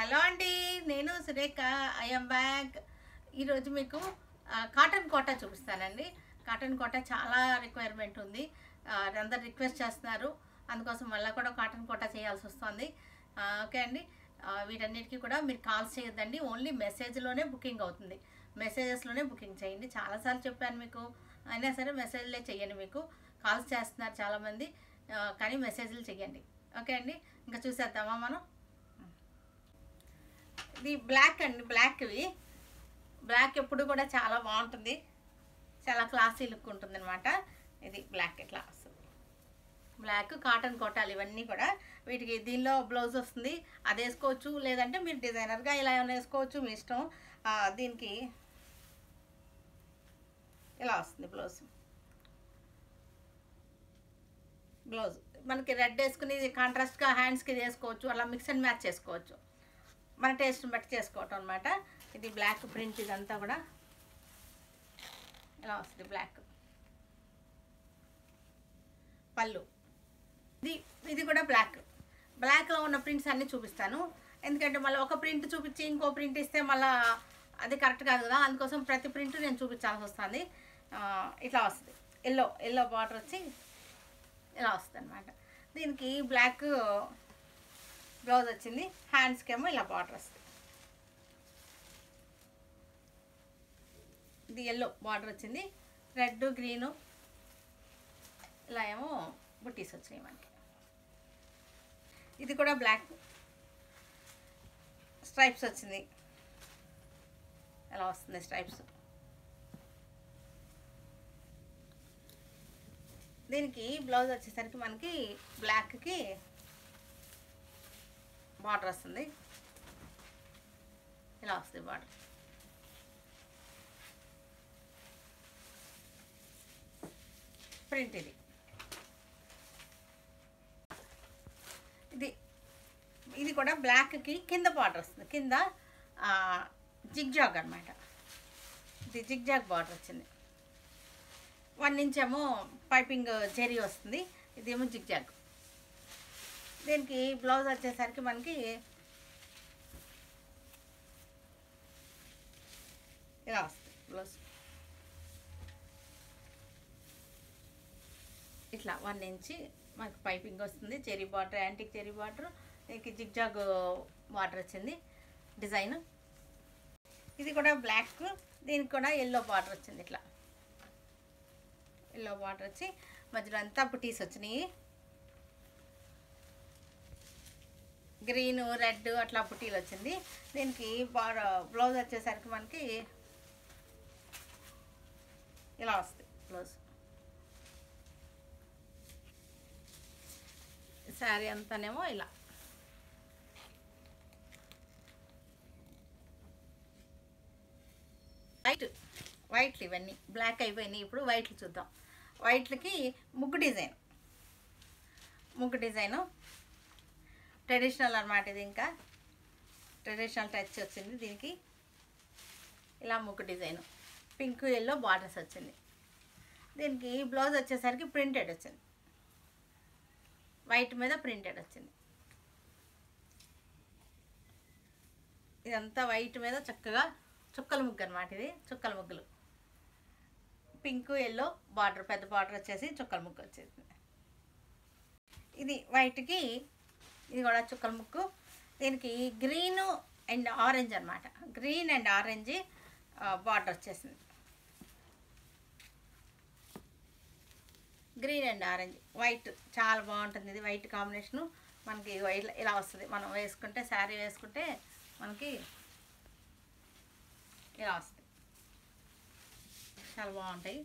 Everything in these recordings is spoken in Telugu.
హలో అండి, నేను సురేఖ. I'm back. ఈరోజు మీకు కాటన్ కోటా చూపిస్తానండి. కాటన్ కోటా చాలా రిక్వైర్మెంట్ ఉంది. అందరు రిక్వెస్ట్ చేస్తున్నారు, అందుకోసం మళ్ళీ కూడా కాటన్ కోటా చేయాల్సి వస్తుంది. ఓకే అండి. వీటన్నిటికీ కూడా మీరు కాల్స్ చేయొద్దండి, ఓన్లీ మెసేజ్లోనే బుకింగ్ అవుతుంది. మెసేజెస్లోనే బుకింగ్ చేయండి. చాలాసార్లు చెప్పాను మీకు, అయినా సరే మెసేజ్లే చెయ్యండి. మీకు కాల్స్ చేస్తున్నారు చాలామంది, కానీ మెసేజ్లు చెయ్యండి. ఓకే అండి, ఇంకా చూసేద్దామా మనం. ఇది బ్లాక్ అండి, బ్లాక్ ఎప్పుడు కూడా చాలా బాగుంటుంది, చాలా క్లాసీ లుక్ ఉంటుంది అనమాట. ఇది బ్లాక్ ఇట్లా వస్తుంది. బ్లాక్ కాటన్ కోటాలు ఇవన్నీ కూడా. వీటికి దీనిలో బ్లౌజ్ వస్తుంది, అది వేసుకోవచ్చు. లేదంటే మీరు డిజైనర్గా ఇలా ఏమైనా వేసుకోవచ్చు, మీ ఇష్టం. దీనికి ఇలా వస్తుంది బ్లౌజ్ మనకి రెడ్ వేసుకుని కాంట్రాస్ట్గా హ్యాండ్స్కి వేసుకోవచ్చు, అలా మిక్స్ అండ్ మ్యాచ్ చేసుకోవచ్చు, మన టేస్ట్ని బట్టి చేసుకోవటం అనమాట. ఇది బ్లాక్ ప్రింట్, ఇదంతా కూడా ఇలా వస్తుంది. పళ్ళు ఇది కూడా బ్లాక్లో ఉన్న ప్రింట్స్ అన్నీ చూపిస్తాను. ఎందుకంటే మళ్ళీ ఒక ప్రింట్ చూపించి ఇంకో ప్రింట్ ఇస్తే మళ్ళీ అది కరెక్ట్ కాదు కదా, అందుకోసం ప్రతి ప్రింట్ నేను చూపించాల్సి వస్తుంది. ఇట్లా వస్తుంది, ఎల్లో బార్డర్ వచ్చి ఇలా వస్తుంది అనమాట. దీనికి బ్లాక్ బ్లౌజ్ వచ్చింది, హ్యాండ్స్కి ఏమో ఇలా బార్డర్ వస్తుంది. ఇది ఎల్లో బార్డర్ వచ్చింది, రెడ్ గ్రీను ఇలా ఏమో బుట్టీస్ వచ్చినాయి మనకి. ఇది కూడా బ్లాక్ స్ట్రైప్స్ వచ్చింది, ఎలా వస్తుంది స్ట్రైప్స్. దీనికి బ్లౌజ్ వచ్చేసరికి మనకి బ్లాక్కి బార్డర్ వస్తుంది, ఇలా వస్తుంది బార్డర్. ప్రింట్ ఇది కూడా బ్లాక్కి కింద బార్డర్ వస్తుంది, కింద జిగ్జాగ్ అనమాట. ఇది జిగ్జాగ్ బార్డర్ వచ్చింది. 1 ఇంచ్ ఏమో పైపింగ్ జెరీ వస్తుంది, ఇదేమో జిగ్జాగ్. దీనికి బ్లౌజ్ వచ్చేసరికి మనకి ఇలా వస్తుంది బ్లౌజ్. ఇట్లా 1 ఇంచ్ మనకి పైపింగ్ వస్తుంది, చెరీ బార్డర్, యాంటిక్ చెరీ బార్డర్. దీనికి జిగ్జాగ్ బార్డర్ వచ్చింది డిజైన్. ఇది కూడా బ్లాక్, దీనికి కూడా ఎల్లో బార్డర్ వచ్చింది. ఇట్లా ఎల్లో బార్డర్ వచ్చి మధ్యలో అంతా బుటీస్ వచ్చినాయి, గ్రీను రెడ్ అట్లా బుటీలు వచ్చింది. దీనికి బ్లౌజ్ వచ్చేసరికి మనకి ఇలా వస్తుంది బ్లౌజ్. శారీ అంతానేమో ఇలా. వైట్లు ఇవన్నీ బ్లాక్ అయిపోయినాయి, ఇప్పుడు వైట్లు చూద్దాం. వైట్లకి ముగ్గు డిజైను ట్రెడిషనల్ అన్నమాట. ఇది ఇంకా ట్రెడిషనల్ టచ్ వచ్చింది దీనికి. ఇలా ముగ్గు డిజైను పింక్ ఎల్లో బార్డర్స్ వచ్చింది. దీనికి బ్లౌజ్ వచ్చేసరికి ప్రింటెడ్ వచ్చింది, వైట్ మీద ప్రింటెడ్ వచ్చింది. ఇదంతా వైట్ మీద చక్కగా చుక్కల ముగ్గు అనమాట. ఇది చుక్కల ముగ్గులు, పింక్ ఎల్లో బార్డర్, పెద్ద బార్డర్ వచ్చేసి చుక్కల ముగ్గు వచ్చేసింది. ఇది వైట్కి ఇది కూడా చుక్కల ముగ్గు. దీనికి గ్రీను అండ్ ఆరెంజ్ అనమాట, గ్రీన్ అండ్ ఆరెంజ్ బార్డర్ వచ్చేసింది. గ్రీన్ అండ్ ఆరెంజ్ వైట్ చాలా బాగుంటుంది. ఇది వైట్ కాంబినేషను మనకి ఇలా వస్తుంది. మనం వేసుకుంటే శారీ వేసుకుంటే మనకి ఇలా వస్తుంది, చాలా బాగుంటాయి.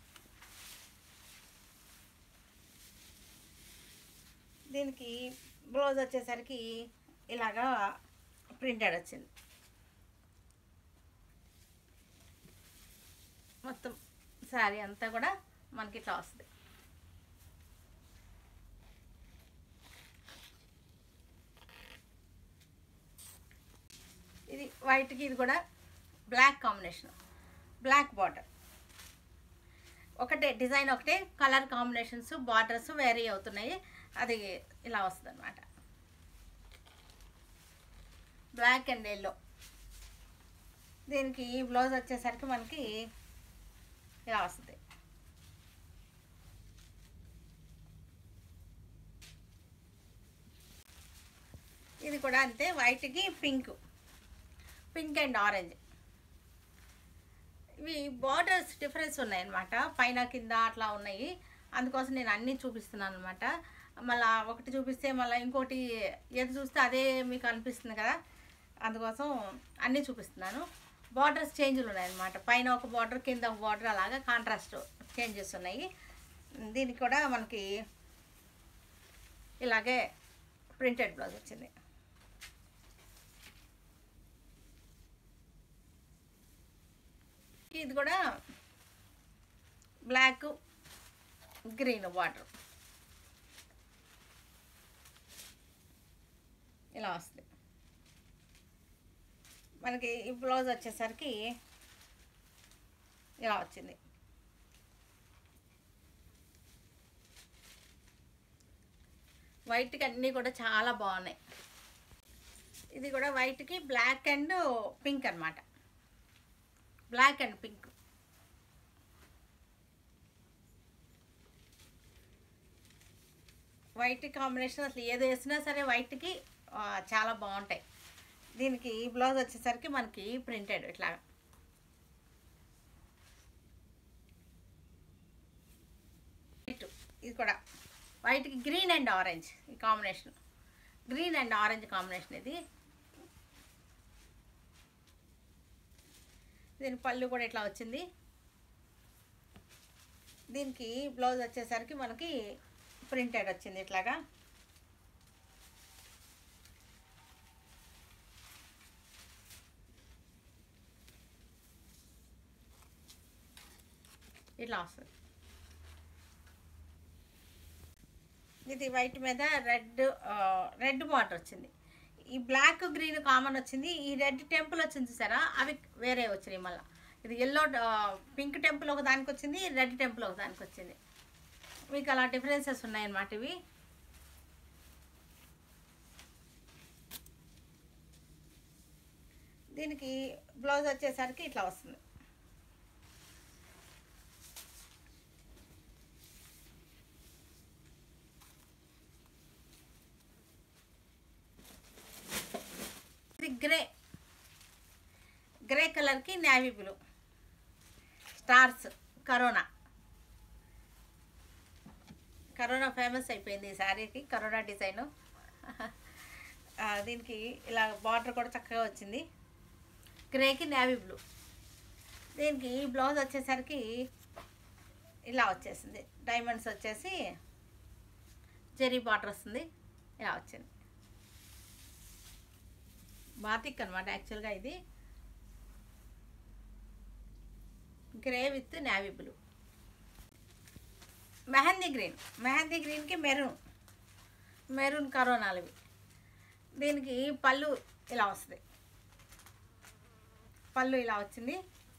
దీనికి బ్లౌజ్ వచ్చేసరికి ఇలాగా ప్రింటెడ్ వచ్చింది. మొత్తం శారీ అంతా కూడా మనకి ఇట్లా వస్తుంది. ఇది వైట్కి ఇది కూడా బ్లాక్ కాంబినేషన్, బ్లాక్ బార్డర్. ఒకటే డిజైన్, ఒకటే కలర్ కాంబినేషన్స్, బార్డర్స్ వేరీ అవుతున్నాయి. అది ఇలా వస్తుంది అనమాట. Black and yellow. దీనికి బ్లౌజ్ వచ్చేసరికి మనకి ఇలా వస్తుంది. ఇది కూడా అంతే, వైట్కి పింక్ అండ్ ఆరెంజ్. ఇవి బార్డర్స్ డిఫరెన్స్ ఉన్నాయన్నమాట, పైన కింద అట్లా ఉన్నాయి. అందుకోసం నేను అన్నీ చూపిస్తున్నాను అనమాట. మళ్ళీ ఒకటి చూపిస్తే మళ్ళీ ఇంకోటి ఏది చూస్తే అదే మీకు అనిపిస్తుంది కదా, అందుకోసం అన్నీ చూపిస్తున్నాను. బార్డర్స్ చేంజ్లు ఉన్నాయన్నమాట, పైన ఒక బార్డర్ కింద ఒక బార్డర్, అలాగా కాంట్రాస్ట్ చేంజెస్ ఉన్నాయి. దీనికి కూడా మనకి ఇలాగే ప్రింటెడ్ బ్లౌజ్ వచ్చింది. ఇది కూడా బ్లాక్ గ్రీన్ బార్డర్ ఇలా వస్తుంది. మనకి ఈ బ్లౌజ్ వచ్చేసరికి ఇలా వచ్చింది. వైట్కి అన్నీ కూడా చాలా బాగున్నాయి. ఇది కూడా వైట్కి బ్లాక్ అండ్ పింక్ అన్నమాట, black and pink. White combination అసలు ఏది వేసినా సరే వైట్కి చాలా బాగుంటాయి. దీనికి బ్లౌజ్ వచ్చేసరికి మనకి ప్రింటెడ్ ఇట్లా. ఇది కూడా వైట్కి గ్రీన్ అండ్ ఆరెంజ్ ఈ combination, green and orange combination ఇది. దీని పళ్ళు కూడా ఇట్లా వచ్చింది. దీనికి బ్లౌజ్ వచ్చేసరికి మనకి ప్రింటెడ్ వచ్చింది ఇట్లాగా. ఇట్లా వస్తుంది. ఇది వైట్ మీద రెడ్ బార్డర్ వచ్చింది. ఈ బ్లాక్ గ్రీన్ కామన్ వచ్చింది, ఈ రెడ్ టెంపుల్ వచ్చింది చూసారా, అవి వేరే వచ్చినాయి. మళ్ళీ ఇది ఎల్లో పింక్ టెంపుల్ ఒక దానికి వచ్చింది, రెడ్ టెంపుల్ ఒక దానికి వచ్చింది. మీకు అలా డిఫరెన్సెస్ ఉన్నాయన్నమాట ఇవి. దీనికి బ్లౌజ్ వచ్చేసరికి ఇట్లా వస్తుంది. ఇది గ్రే కలర్కి నేవీ బ్లూ స్టార్స్. కరోనా ఫేమస్ అయిపోయింది ఈ శారీకి, కరోనా డిజైను. దీనికి ఇలా బార్డర్ కూడా చక్కగా వచ్చింది, గ్రేకి నేవీ బ్లూ. దీనికి బ్లౌజ్ వచ్చేసరికి ఇలా వచ్చేసింది, డైమండ్స్ వచ్చేసి జెరీ బార్డర్ వస్తుంది, ఇలా వచ్చింది. బాతిక్ అనమాట యాక్చువల్గా. ఇది grey with navy blue. Mehndi గ్రీన్కి మెరూన్ కరోనాలు ఇవి. దీనికి పళ్ళు ఇలా వస్తుంది, పళ్ళు ఇలా వచ్చింది.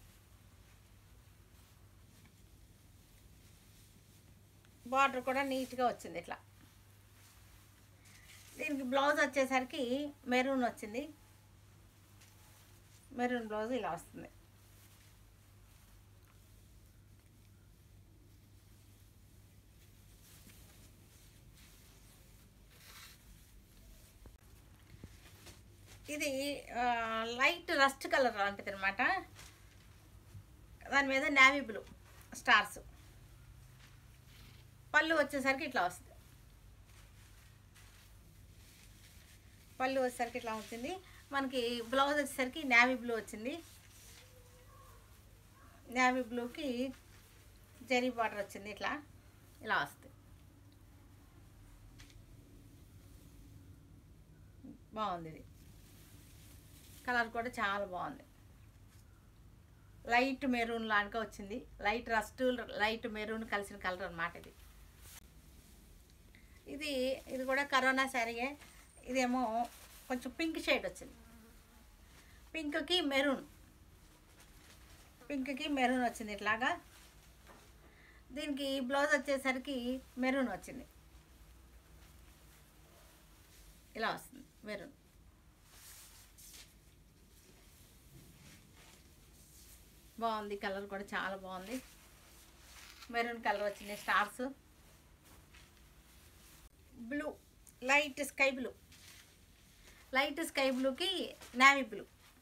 బార్డర్ కూడా నీట్గా వచ్చింది ఇట్లా. దీనికి బ్లౌజ్ వచ్చేసరికి మెరూన్ వచ్చింది, మెరూన్ బ్లౌజ్ ఇలా వస్తుంది. ఇది లైట్ రస్ట్ కలర్ లాంటిది అనమాట, దాని మీద నేవీ బ్లూ స్టార్స్. పళ్ళు వచ్చేసరికి ఇట్లా వస్తుంది, పళ్ళు వచ్చేసరికి ఇట్లా వచ్చింది. మనకి బ్లౌజ్ వచ్చేసరికి నేవీ బ్లూ వచ్చింది, నేవీ బ్లూకి జెరీ బార్డర్ వచ్చింది ఇట్లా, ఇలా వస్తుంది. బాగుంది, ఇది కలర్ కూడా చాలా బాగుంది. లైట్ మెరూన్ లాగా వచ్చింది, లైట్ రస్ట్ లైట్ మెరూన్ కలిసిన కలర్ అన్నమాట ఇది. ఇది కూడా కరోనా శారీయే. ఇదేమో కొంచెం పింక్ షేడ్ వచ్చింది, పింక్కి మెరూన్ వచ్చింది ఇట్లాగా. దీనికి బ్లౌజ్ వచ్చేసరికి మెరూన్ వచ్చింది, ఇలా వస్తుంది మెరూన్. బాగుంది, కలర్ కూడా చాలా బాగుంది. మెరూన్ కలర్ వచ్చింది, stars, blue, light sky blue, light sky బ్లూకి నేవీ బ్లూ.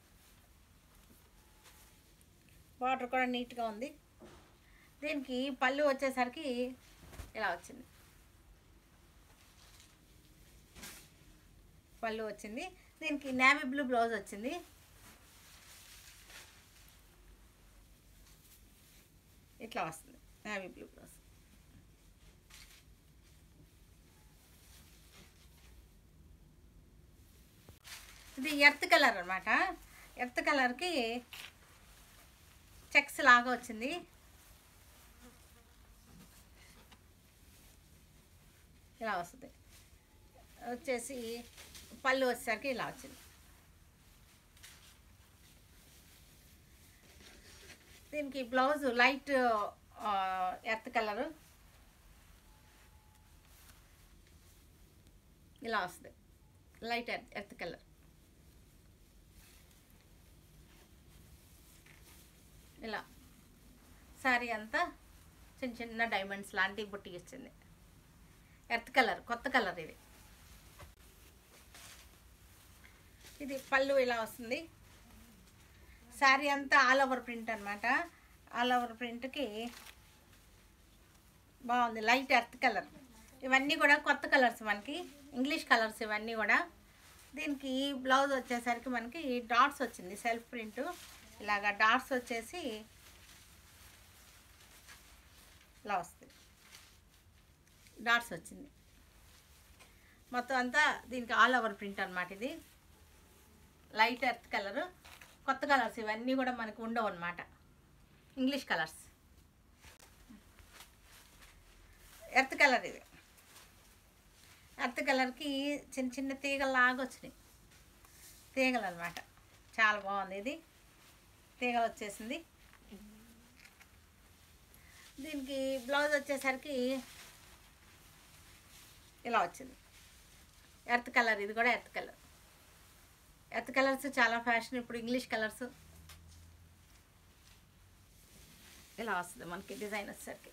బార్డర్ కూడా నీట్గా ఉంది. దీనికి పళ్ళు వచ్చేసరికి ఇలా వచ్చింది, పళ్ళు వచ్చింది. దీనికి నేవీ బ్లూ బ్లౌజ్ వచ్చింది. ఇట్లా వస్తుంది నేవీ బ్లూ బ్లౌజ్. ఇది ఎర్త్ కలర్ అనమాట. ఎర్త్ కలర్కి చెక్స్ లాగా వచ్చింది. ఇలా వస్తుంది. వచ్చేసి పళ్ళు వచ్చేసరికి ఇలా వచ్చింది. దీనికి బ్లౌజ్ లైట్ ఎర్త్ కలరు ఇలా వస్తుంది, లైట్ ఎర్త్ కలర్. ఇలా శారీ అంతా చిన్న చిన్న డైమండ్స్ లాంటి బుట్టి ఇచ్చింది. ఎర్త్ కలర్, కొత్త కలర్ ఇది. ఇది పళ్ళు ఇలా వస్తుంది. శారీ అంతా ఆల్ ఓవర్ ప్రింట్ అనమాట. ఆల్ ఓవర్ ప్రింట్కి బాగుంది, లైట్ ఎర్త్ కలర్. ఇవన్నీ కూడా కొత్త కలర్స్, మనకి ఇంగ్లీష్ కలర్స్ ఇవన్నీ కూడా. దీనికి బ్లౌజ్ వచ్చేసరికి మనకి డాట్స్ వచ్చింది, సెల్ఫ్ ప్రింట్. ఇలాగా డాట్స్ వచ్చేసి ఇలా వస్తుంది, డాట్స్ వచ్చింది. మొత్తం అంతా దీనికి ఆల్ ఓవర్ ప్రింట్ అనమాట. ఇది లైట్ ఎర్త్ కలరు, కొత్త కలర్స్ ఇవన్నీ కూడా మనకు ఉండవు అనమాట, ఇంగ్లీష్ కలర్స్. ఎర్త్ కలర్ ఇది. ఎర్త్ కలర్కి చిన్న చిన్న తీగలాగా వచ్చినాయి, తీగలు అనమాట. చాలా బాగుంది ఇది, తీగలు వచ్చేసింది. దీనికి బ్లౌజ్ వచ్చేసరికి ఇలా వచ్చింది, ఎర్త్ కలర్. ఇది కూడా ఎర్త్ కలర్. ఎర్త్ కలర్స్ చాలా ఫ్యాషన్ ఇప్పుడు, ఇంగ్లీష్ కలర్స్. ఇలా వస్తుంది మనకి డిజైన్ వచ్చేసరికి.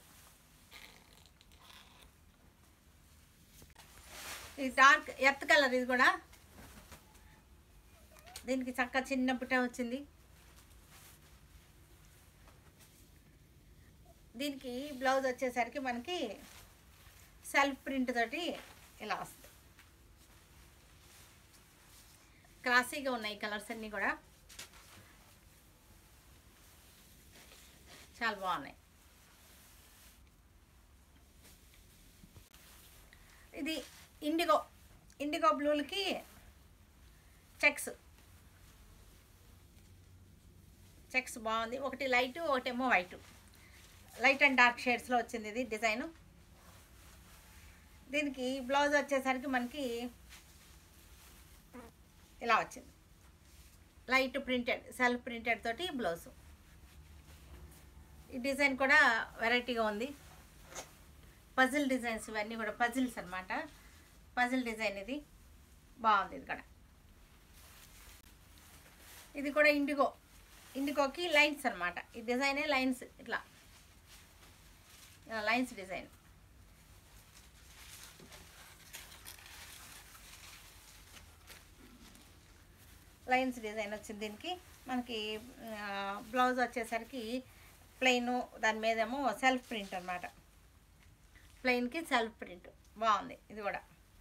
ఇది డార్క్ ఎర్త్ కలర్. ఇది కూడా దీనికి చక్కగా చిన్న బుట్ట వచ్చింది. దీనికి బ్లౌజ్ వచ్చేసరికి మనకి సెల్ఫ్ ప్రింట్ తోటి ఇలా వస్తుంది. క్లాసీగా ఉన్నాయి కలర్స్ అన్నీ కూడా, చాలా బాగున్నాయి. ఇది ఇండిగో, ఇండిగో బ్లూలకి చెక్స్, చెక్స్ బాగుంది. ఒకటి లైట్, ఒకటేమో వైట్. లైట్ అండ్ డార్క్ షేడ్స్లో వచ్చింది ఇది డిజైను. దీనికి బ్లౌజ్ వచ్చేసరికి మనకి ఇలా వచ్చింది, లైట్ ప్రింటెడ్, సెల్ఫ్ ప్రింటెడ్ తోటి బ్లౌజు. ఈ డిజైన్ కూడా వెరైటీగా ఉంది. పజిల్ డిజైన్స్ ఇవన్నీ కూడా పజిల్స్ అనమాట. పజిల్ డిజైన్ ఇది బాగుంది. ఇది కూడా, ఇది కూడా ఇండిగో, ఇండిగోకి లైన్స్ అనమాట. ఈ డిజైనే లైన్స్, ఇట్లా లైన్స్ డిజైన్. లైన్స్ డిజైన్ వచ్చింది. దీనికి మనకి బ్లౌజ్ వచ్చేసరికి ప్లెయిన్, దాని మీదేమో సెల్ఫ్ ప్రింట్ అనమాట. ప్లెయిన్కి సెల్ఫ్ ప్రింట్ బాగుంది. ఇది కూడా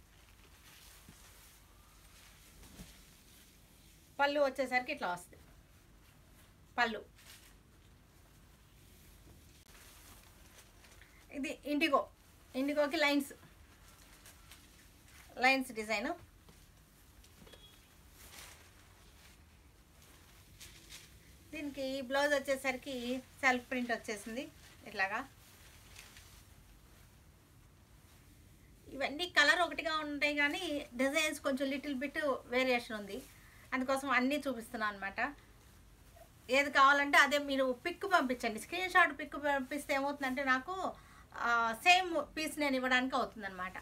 పళ్ళు వచ్చేసరికి ఇట్లా వస్తుంది. పళ్ళు ఇది ఇండిగో, ఇండిగోకి లైన్స్, లైన్స్ డిజైను. దీనికి బ్లౌజ్ వచ్చేసరికి సెల్ఫ్ ప్రింట్ వచ్చేసింది ఇట్లాగా. ఇవన్నీ కలర్ ఒకటిగా ఉంటాయి కానీ డిజైన్స్ కొంచెం లిటిల్ బిట్ వేరియేషన్ ఉంది, అందుకోసం అన్నీ చూపిస్తున్నాను అనమాట. ఏది కావాలంటే అదే మీరు పిక్ పంపించండి, స్క్రీన్ షాట్ పిక్ పంపిస్తే ఏమవుతుందంటే నాకు సేమ్ పీస్ నేను ఇవ్వడానికి అవుతుందన్నమాట.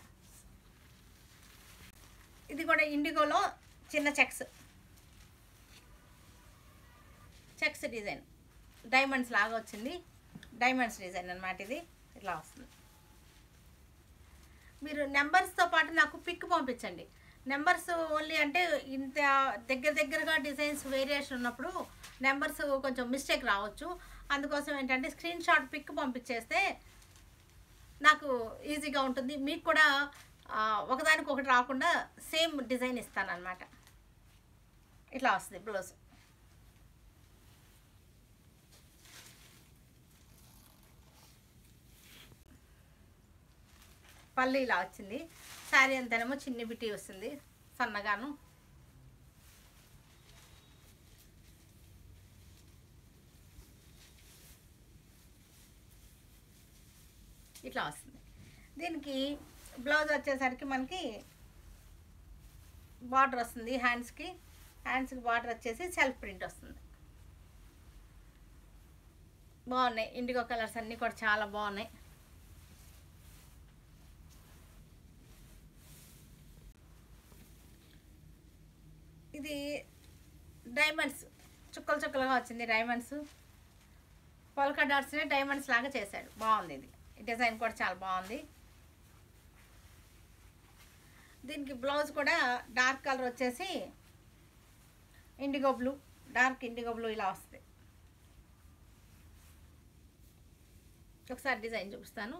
ఇది కూడా ఇండిగోలో చిన్న చెక్స్, చెక్స్ డిజైన్. డైమండ్స్ లాగా వచ్చింది. డైమండ్స్ డిజైన్ అనమాట ఇది. ఇట్లా వస్తుంది. మీరు నెంబర్స్తో పాటు నాకు పిక్ పంపించండి. నెంబర్స్ ఓన్లీ అంటే ఇంత దగ్గరగా డిజైన్స్ వేరియేషన్ ఉన్నప్పుడు నెంబర్స్ కొంచెం మిస్టేక్ రావచ్చు. అందుకోసం ఏంటంటే స్క్రీన్ షాట్ పిక్ పంపించేస్తే నాకు ఈజీగా ఉంటుంది. మీకు కూడా ఒకదానికొకటి రాకుండా సేమ్ డిజైన్ ఇస్తాను అనమాట. ఇట్లా వస్తుంది బ్లౌజ్. పళ్ళు ఇలా వచ్చింది. శారీ అంతానేమో చిన్ని బిట్టి వస్తుంది సన్నగాను. ఇట్లా వస్తుంది. దీనికి బ్లౌజ్ వచ్చేసరికి మనకి బార్డర్ వస్తుంది. హ్యాండ్స్కి బార్డర్ వచ్చేసి సెల్ఫ్ ప్రింట్ వస్తుంది. బాగున్నాయి. ఇండిగో కలర్స్ అన్నీ కూడా చాలా బాగున్నాయి. ఇది డైమండ్స్ చుక్కలుగా వచ్చింది. డైమండ్స్ పొల్కా డాట్స్ని డైమండ్స్ లాగా చేశాడు. బాగుంది. ఇది డిజైన్ కూడా చాలా బాగుంది. దీనికి బ్లౌజ్ కూడా డార్క్ కలర్ వచ్చేసి indigo blue, dark indigo blue ఇలా వస్తుంది. ఒకసారి డిజైన్ చూపిస్తాను.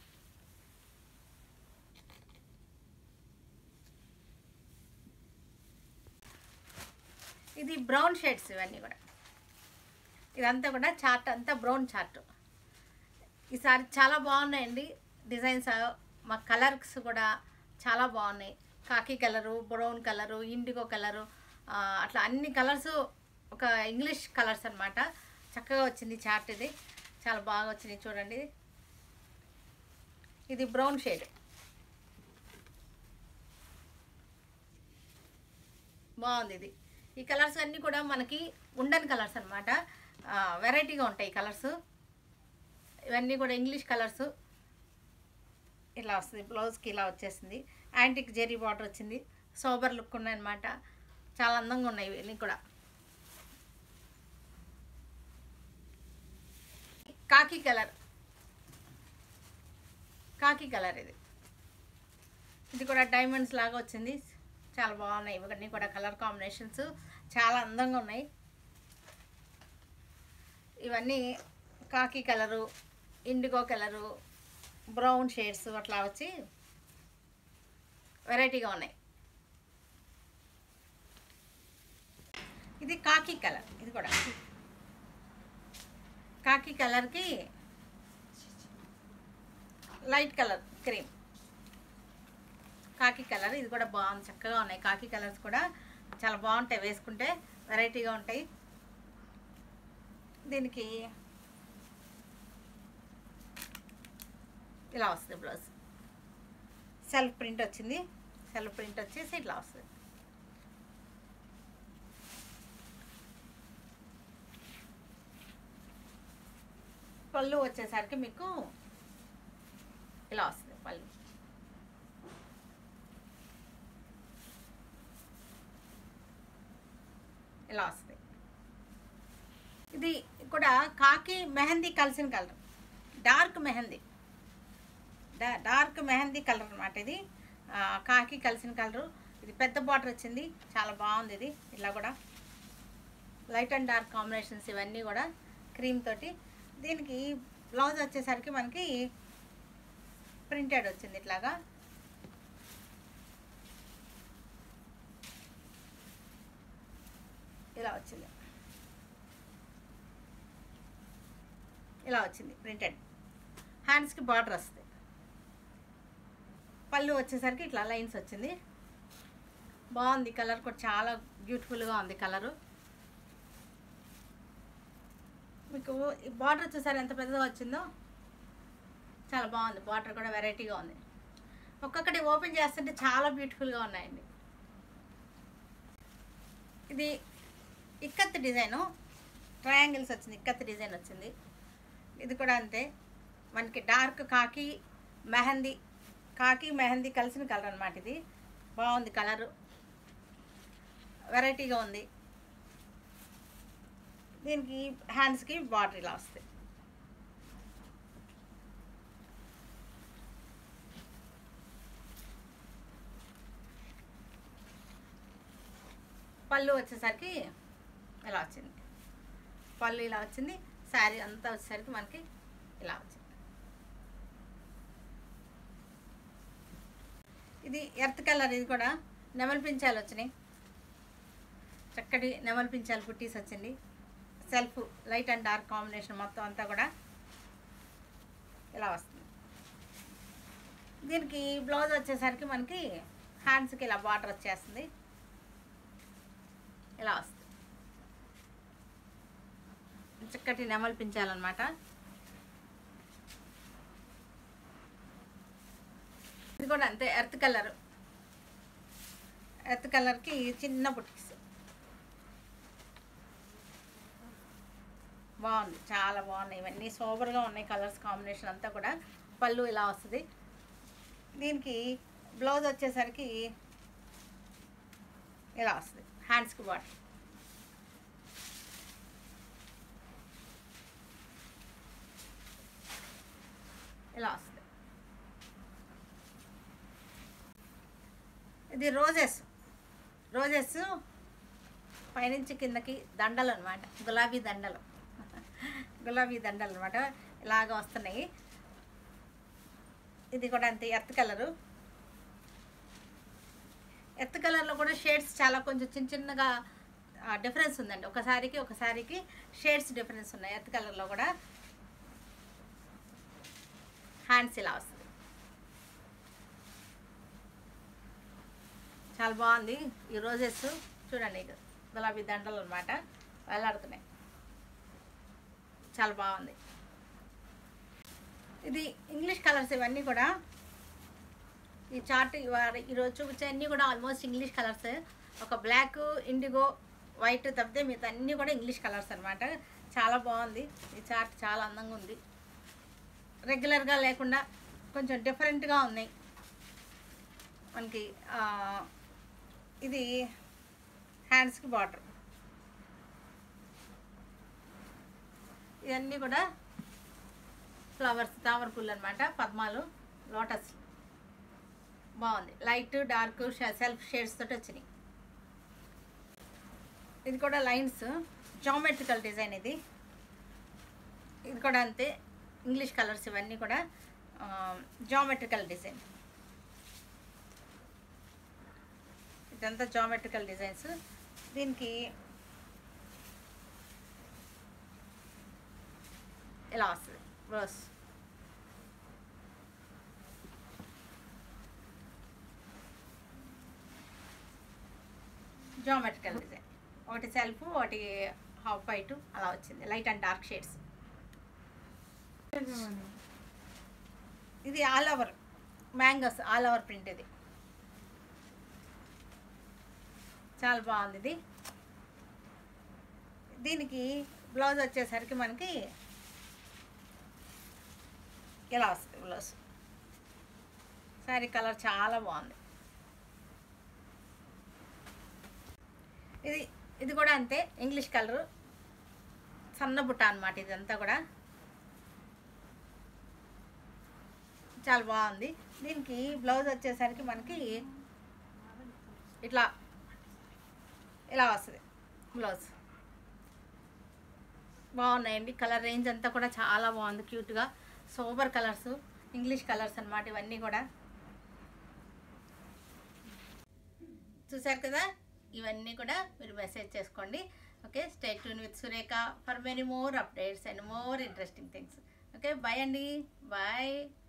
ఇది బ్రౌన్ షేడ్స్ ఇవన్నీ కూడా. ఇదంతా కూడా చార్ట్ అంతా బ్రౌన్ చార్ట్. ఈసారి చాలా బాగున్నాయండి డిజైన్స్. మా కలర్స్ కూడా చాలా బాగున్నాయి. Khaki colour, brown colour, indigo colour, అట్లా అన్ని కలర్స్ ఒక ఇంగ్లీష్ కలర్స్ అనమాట. చక్కగా వచ్చింది చార్ట్. ఇది చాలా బాగా వచ్చింది చూడండి. ఇది బ్రౌన్ షేడ్ బాగుంది. ఇది ఈ కలర్స్ అన్నీ కూడా మనకి ఉండని కలర్స్ అనమాట. వెరైటీగా ఉంటాయి కలర్స్. ఇవన్నీ కూడా ఇంగ్లీష్ కలర్స్. ఇలా వస్తుంది. బ్లౌజ్కి ఇలా వచ్చేసింది. యాంటిక్ జెరీ బార్డర్ వచ్చింది. సోబర్ లుక్ ఉన్నాయన్నమాట. చాలా అందంగా ఉన్నాయి ఇవన్నీ కూడా. కాకి కలర్ ఇది కూడా డైమండ్స్ లాగా వచ్చింది. చాలా బాగున్నాయి. ఇవన్నీ కూడా కలర్ కాంబినేషన్స్ చాలా అందంగా ఉన్నాయి. ఇవన్నీ khaki colour, indigo colour, brown shades అట్లా వచ్చి వెరైటీగా ఉన్నాయి. ఇది కాకి కలర్. ఇది కూడా కాకి కలర్కి light colour cream khaki colour. ఇది కూడా బాగుంది. చక్కగా ఉన్నాయి. కాకి కలర్స్ కూడా చాలా బాగుంటాయి. వేసుకుంటే వెరైటీగా ఉంటాయి. దీనికి ఇలా వస్తుంది బ్లౌజ్. సెల్ఫ్ ప్రింట్ వచ్చింది. సెల్ఫ్ ప్రింట్ వచ్చేసి ఇట్లా వస్తుంది. పళ్ళు వచ్చేసరికి మీకు ఇలా వస్తుంది. పళ్ళు ఇలా వస్తుంది. ఇది కూడా కాకి మెహందీ కలిసిన కలర్. డార్క్ మెహందీ కలర్ అనమాట. ఇది కాకి కలిసిన కలరు. ఇది పెద్ద బార్డర్ వచ్చింది. చాలా బాగుంది. ఇది ఇలా కూడా లైట్ అండ్ డార్క్ కాంబినేషన్స్ ఇవన్నీ కూడా క్రీమ్ తోటి. దీనికి బ్లౌజ్ వచ్చేసరికి మనకి ప్రింటెడ్ వచ్చింది. ఇట్లాగా ఇలా వచ్చింది. ఇలా వచ్చింది ప్రింటెడ్. హ్యాండ్స్కి బార్డర్ వస్తుంది. పళ్ళు వచ్చేసరికి ఇట్లా లైన్స్ వచ్చింది. బాగుంది. కలర్ కూడా చాలా బ్యూటిఫుల్గా ఉంది కలరు. మీకు ఈ బార్డర్ వచ్చేసరికి ఎంత పెద్దగా వచ్చిందో చాలా బాగుంది. బార్డర్ కూడా వెరైటీగా ఉంది. ఒక్కొక్కటి ఓపెన్ చేస్తుంటే చాలా బ్యూటిఫుల్గా ఉన్నాయండి. ఇది ఇక్కత్ డిజైను. ట్రయాంగిల్స్ వచ్చింది. ఇక్కత్ డిజైన్ వచ్చింది. ఇది కూడా అంతే. మనకి డార్క్ కాకి మెహందీ కలిసిన కలర్ అనమాట. ఇది బాగుంది. కలరు వెరైటీగా ఉంది. దీనికి హ్యాండ్స్కి బార్డర్ ఇలా వస్తాయి. పళ్ళు వచ్చేసరికి ఇలా వచ్చింది. పళ్ళు ఇలా వచ్చింది. శారీ అంతా వచ్చేసరికి మనకి ఇలా వచ్చింది. ఇది ఎర్త్ కలర్. ఇది కూడా నెమలి పించాలు వచ్చినాయి. చక్కటి నెమలి పించాలు కుట్టీస్ వచ్చింది. Self light and dark combination మొత్తం అంతా కూడా ఇలా వస్తుంది. దీనికి బ్లౌజ్ వచ్చేసరికి మనకి హ్యాండ్స్కి ఇలా బార్డర్ వచ్చేస్తుంది. ఇలా వస్తుంది. చక్కటి నెమలి పించాలన్నమాట. ఇది కూడా అంతే ఎర్త్ కలర్. ఎర్త్ కలర్కి చిన్న బుట్టీస్. బాగుంది, చాలా బాగున్నాయి. ఇవన్నీ సూపర్గా ఉన్నాయి. కలర్స్ కాంబినేషన్ అంతా కూడా. పళ్ళు ఇలా వస్తుంది. దీనికి బ్లౌజ్ వచ్చేసరికి ఇలా వస్తుంది. హ్యాండ్స్కి బార్డర్ ఇలా వస్తుంది. ఇది రోజెస్. రోజెస్ పైనుంచి కిందకి దండలు అనమాట. గులాబీ దండలు. గులాబీ దండలు అనమాట. ఇలాగ వస్తున్నాయి. ఇది కూడా అంతే ఎర్త్ కలరు. ఎర్త్ కలర్లో కూడా షేడ్స్ చాలా కొంచెం చిన్న చిన్నగా డిఫరెన్స్ ఉందండి. ఒకసారికి షేడ్స్ డిఫరెన్స్ ఉన్నాయి. ఎర్త్ కలర్లో కూడా హ్యాండ్స్ ఇలా వస్తుంది. చాలా బాగుంది. ఈ రోజెస్ చూడండి, గులాబీ దండలు అనమాట వేలాడుతున్నాయి. చాలా బాగుంది. ఇది ఇంగ్లీష్ కలర్స్. ఇవన్నీ కూడా ఈ చార్ట్ ఈరోజు చూపించే అన్నీ కూడా ఆల్మోస్ట్ ఇంగ్లీష్ కలర్స్. ఒక బ్లాక్, ఇండిగో, వైట్ తప్పితే మిగతా అన్నీ కూడా ఇంగ్లీష్ కలర్స్ అనమాట. చాలా బాగుంది. ఈ చార్ట్ చాలా అందంగా ఉంది. రెగ్యులర్గా లేకుండా కొంచెం డిఫరెంట్గా ఉన్నాయి మనకి. ఇది హ్యాండ్స్కి బార్డర్. ఇవన్నీ కూడా ఫ్లవర్స్, తామర పూలు అనమాట. పద్మాలు, లోటస్. బాగుంది. లైట్, డార్క్, సెల్ఫ్ షేడ్స్ తోటి వచ్చినాయి. ఇది కూడా లైన్స్, జామెట్రికల్ డిజైన్. ఇది కూడా అంతే ఇంగ్లీష్ కలర్స్. ఇవన్నీ కూడా జామెట్రికల్ డిజైన్. ఇదంతా జామెట్రికల్ డిజైన్స్. దీనికి ఇలా వస్తుంది బ్లౌజ్. Geometrical design. ఒకటి సెల్ఫ్, ఒకటి హాఫ్ వైట్ అలా వచ్చింది. Light and dark shades. ఇది all over mangoes, all over print. ఇది చాలా బాగుంది. ఇది దీనికి బ్లౌజ్ వచ్చేసరికి మనకి ఇలా వస్తుంది బ్లౌజ్. శారీ కలర్ చాలా బాగుంది. ఇది కూడా అంతే ఇంగ్లీష్ కలరు. సన్న బుట్ట అనమాట. ఇదంతా కూడా చాలా బాగుంది. దీనికి బ్లౌజ్ వచ్చేసరికి మనకి ఇలా వస్తుంది బ్లౌజ్. బాగున్నాయండి. కలర్ రేంజ్ అంతా కూడా చాలా బాగుంది. క్యూట్గా సూపర్ కలర్స్, ఇంగ్లీష్ కలర్స్ అన్నమాట. ఇవన్నీ కూడా చూసారు కదా. ఇవన్నీ కూడా మీరు మెసేజ్ చేసుకోండి. Okay, stay tune with Surekha for many more updates and more interesting things. Okay, bye అండి. బాయ్.